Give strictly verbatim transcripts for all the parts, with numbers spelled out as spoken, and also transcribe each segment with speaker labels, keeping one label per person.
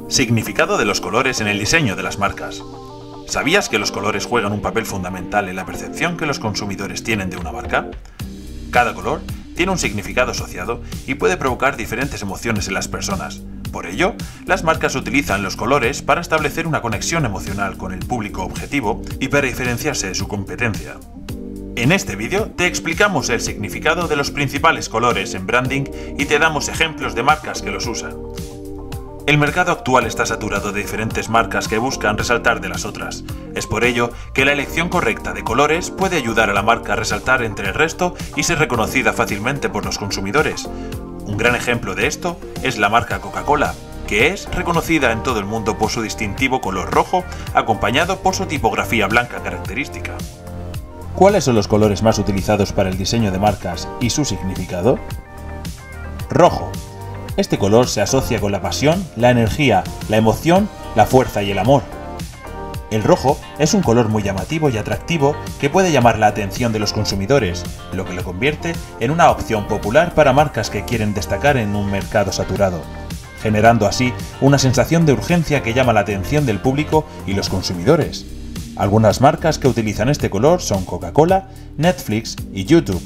Speaker 1: Significado de los colores en el diseño de las marcas. ¿Sabías que los colores juegan un papel fundamental en la percepción que los consumidores tienen de una marca? Cada color tiene un significado asociado y puede provocar diferentes emociones en las personas. Por ello, las marcas utilizan los colores para establecer una conexión emocional con el público objetivo y para diferenciarse de su competencia. En este vídeo te explicamos el significado de los principales colores en branding y te damos ejemplos de marcas que los usan. El mercado actual está saturado de diferentes marcas que buscan resaltar de las otras. Es por ello que la elección correcta de colores puede ayudar a la marca a resaltar entre el resto y ser reconocida fácilmente por los consumidores. Un gran ejemplo de esto es la marca Coca-Cola, que es reconocida en todo el mundo por su distintivo color rojo, acompañado por su tipografía blanca característica. ¿Cuáles son los colores más utilizados para el diseño de marcas y su significado? Rojo. Este color se asocia con la pasión, la energía, la emoción, la fuerza y el amor. El rojo es un color muy llamativo y atractivo que puede llamar la atención de los consumidores, lo que lo convierte en una opción popular para marcas que quieren destacar en un mercado saturado, generando así una sensación de urgencia que llama la atención del público y los consumidores. Algunas marcas que utilizan este color son Coca-Cola, Netflix y YouTube.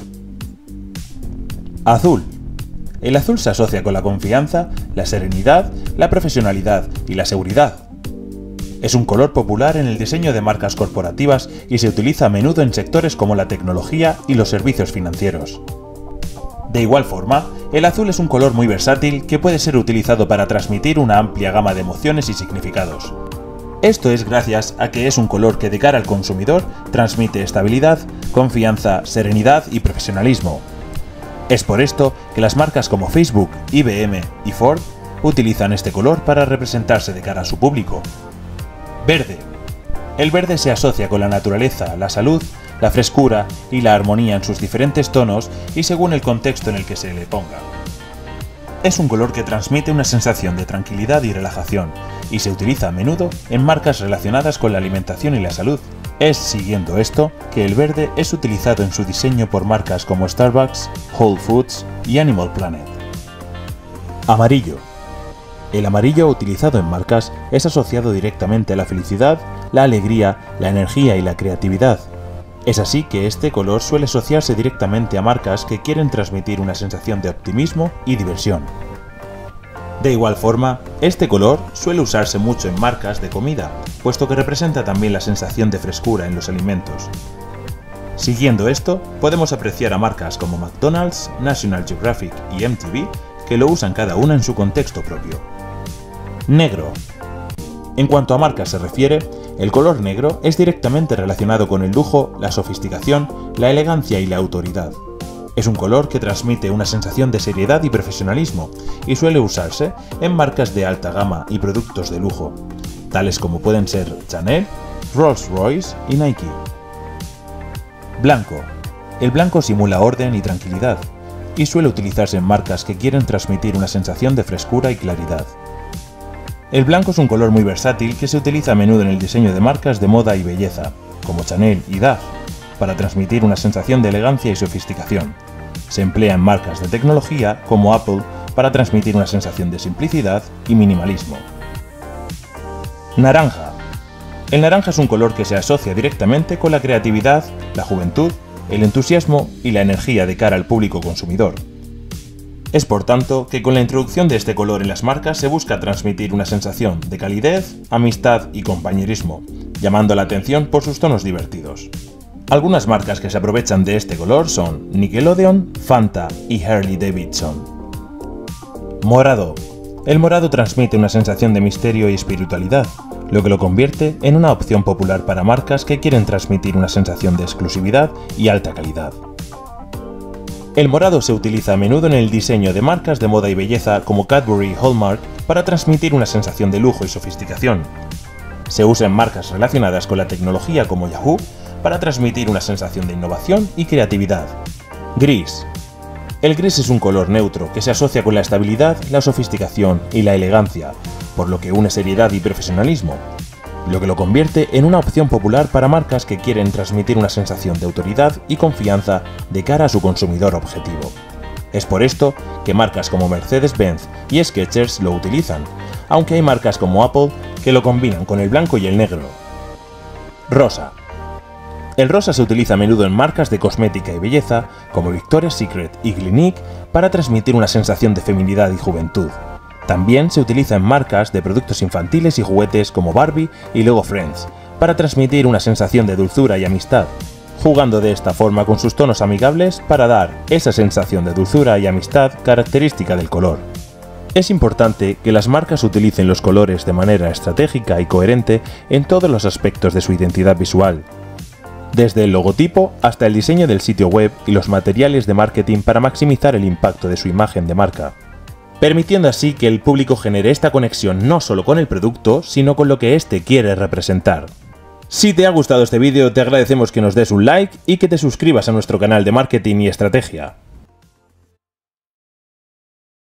Speaker 1: Azul. El azul se asocia con la confianza, la serenidad, la profesionalidad y la seguridad. Es un color popular en el diseño de marcas corporativas y se utiliza a menudo en sectores como la tecnología y los servicios financieros. De igual forma, el azul es un color muy versátil que puede ser utilizado para transmitir una amplia gama de emociones y significados. Esto es gracias a que es un color que de cara al consumidor transmite estabilidad, confianza, serenidad y profesionalismo. Es por esto que las marcas como Facebook, I B M y Ford utilizan este color para representarse de cara a su público. Verde. El verde se asocia con la naturaleza, la salud, la frescura y la armonía en sus diferentes tonos y según el contexto en el que se le ponga. Es un color que transmite una sensación de tranquilidad y relajación y se utiliza a menudo en marcas relacionadas con la alimentación y la salud. Es siguiendo esto que el verde es utilizado en su diseño por marcas como Starbucks, Whole Foods y Animal Planet. Amarillo. El amarillo utilizado en marcas es asociado directamente a la felicidad, la alegría, la energía y la creatividad. Es así que este color suele asociarse directamente a marcas que quieren transmitir una sensación de optimismo y diversión. De igual forma, este color suele usarse mucho en marcas de comida, puesto que representa también la sensación de frescura en los alimentos. Siguiendo esto, podemos apreciar a marcas como McDonald's, National Geographic y M T V, que lo usan cada una en su contexto propio. Negro. En cuanto a marcas se refiere, el color negro es directamente relacionado con el lujo, la sofisticación, la elegancia y la autoridad. Es un color que transmite una sensación de seriedad y profesionalismo y suele usarse en marcas de alta gama y productos de lujo, tales como pueden ser Chanel, Rolls-Royce y Nike. Blanco. El blanco simula orden y tranquilidad y suele utilizarse en marcas que quieren transmitir una sensación de frescura y claridad. El blanco es un color muy versátil que se utiliza a menudo en el diseño de marcas de moda y belleza, como Chanel y Dove, para transmitir una sensación de elegancia y sofisticación. Se emplea en marcas de tecnología como Apple para transmitir una sensación de simplicidad y minimalismo. Naranja. El naranja es un color que se asocia directamente con la creatividad, la juventud, el entusiasmo y la energía de cara al público consumidor. Es por tanto que con la introducción de este color en las marcas se busca transmitir una sensación de calidez, amistad y compañerismo, llamando la atención por sus tonos divertidos. Algunas marcas que se aprovechan de este color son Nickelodeon, Fanta y Harley Davidson. Morado. El morado transmite una sensación de misterio y espiritualidad, lo que lo convierte en una opción popular para marcas que quieren transmitir una sensación de exclusividad y alta calidad. El morado se utiliza a menudo en el diseño de marcas de moda y belleza como Cadbury y Hallmark para transmitir una sensación de lujo y sofisticación. Se usa en marcas relacionadas con la tecnología como Yahoo para transmitir una sensación de innovación y creatividad. Gris. El gris es un color neutro que se asocia con la estabilidad, la sofisticación y la elegancia, por lo que une seriedad y profesionalismo, lo que lo convierte en una opción popular para marcas que quieren transmitir una sensación de autoridad y confianza de cara a su consumidor objetivo. Es por esto que marcas como Mercedes-Benz y Skechers lo utilizan, aunque hay marcas como Apple que lo combinan con el blanco y el negro. Rosa. El rosa se utiliza a menudo en marcas de cosmética y belleza como Victoria's Secret y Clinique para transmitir una sensación de feminidad y juventud. También se utiliza en marcas de productos infantiles y juguetes como Barbie y Lego Friends para transmitir una sensación de dulzura y amistad, jugando de esta forma con sus tonos amigables para dar esa sensación de dulzura y amistad característica del color. Es importante que las marcas utilicen los colores de manera estratégica y coherente en todos los aspectos de su identidad visual, desde el logotipo hasta el diseño del sitio web y los materiales de marketing para maximizar el impacto de su imagen de marca, permitiendo así que el público genere esta conexión no solo con el producto, sino con lo que éste quiere representar. Si te ha gustado este vídeo, te agradecemos que nos des un like y que te suscribas a nuestro canal de marketing y estrategia.